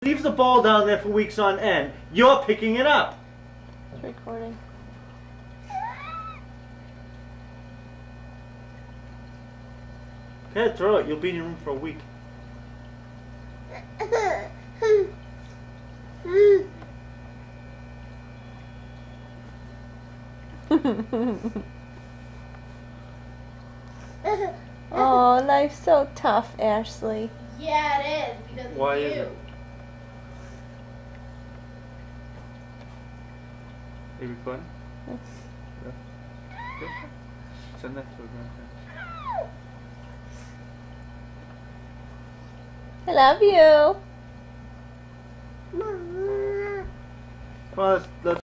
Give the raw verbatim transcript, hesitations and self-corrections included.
leaves the ball down there for weeks on end. You're picking it up. It's recording. Yeah, throw it. You'll be in your room for a week. Oh, life's so tough, Ashley. Yeah, it is because Why of you. is it? Are you recording? Yes. Yeah. Good. Send that to her grandparents. I love you. Come on, let's, let's